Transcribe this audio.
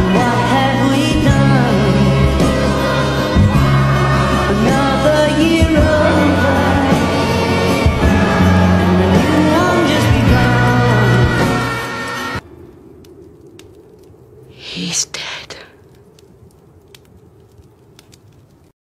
What have we done? Another year over, and the new one just begun. He's dead.